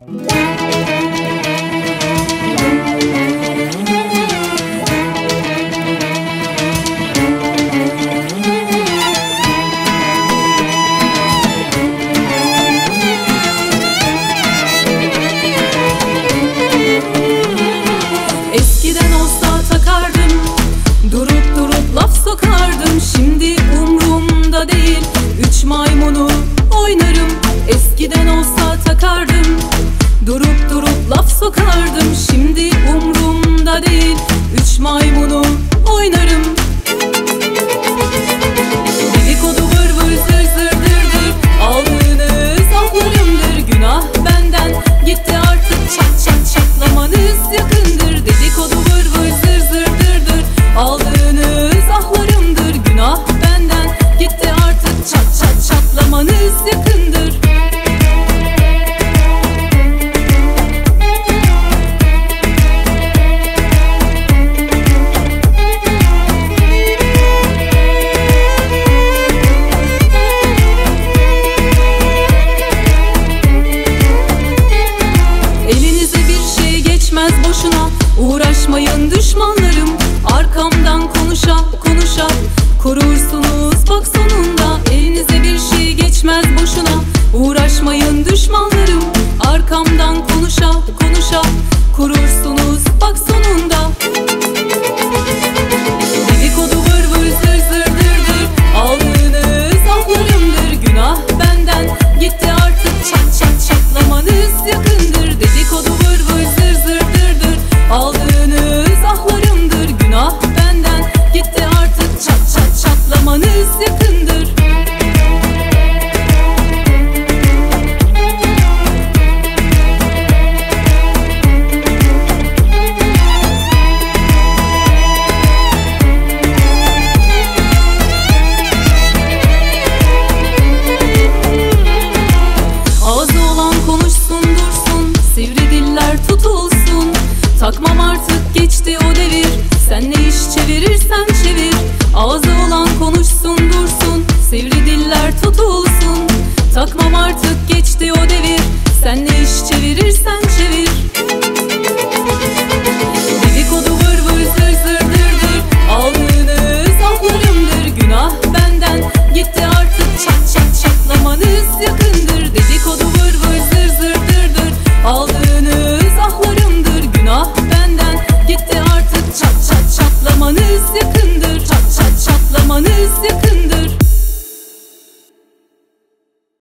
Eskiden olsa takardım, durup durup laf sokardım. Şimdi umrumda değil, üç maymunu oynarım. Eskiden olsa takardım, durup durup laf sokardım. Şimdi umrumda değil, üç maymunu oynarım. Dedikodu vır vır zır zır dır dır, aldığınız ahlarımdır. Günah benden gitti artık, çat çat çatlamanız yakındır. Dedikodu vır vır zır zır dır dır, aldığınız ahlarımdır. Günah benden gitti artık, çat çat çatlamanız yakındır. Boşuna uğraşmayın düşmanlarım, arkamdan konuşa konuşa kurursunuz bak sonunda. Elinize bir şey geçmez boşuna uğraşmayın düşmanlarım, arkamdan